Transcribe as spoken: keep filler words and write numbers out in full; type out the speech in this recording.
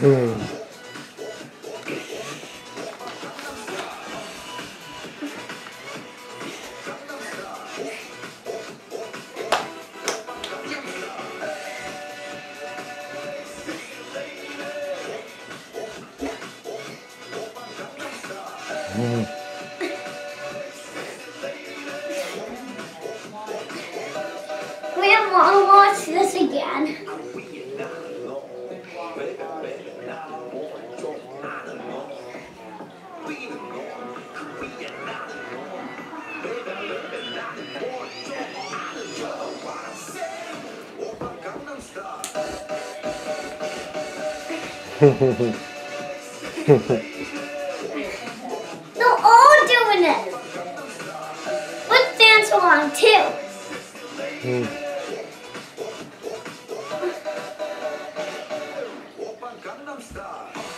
Hmm. Hmm. We don't want to watch this again. They're all doing it. Let's dance along too. Hmm. Gangnam Style.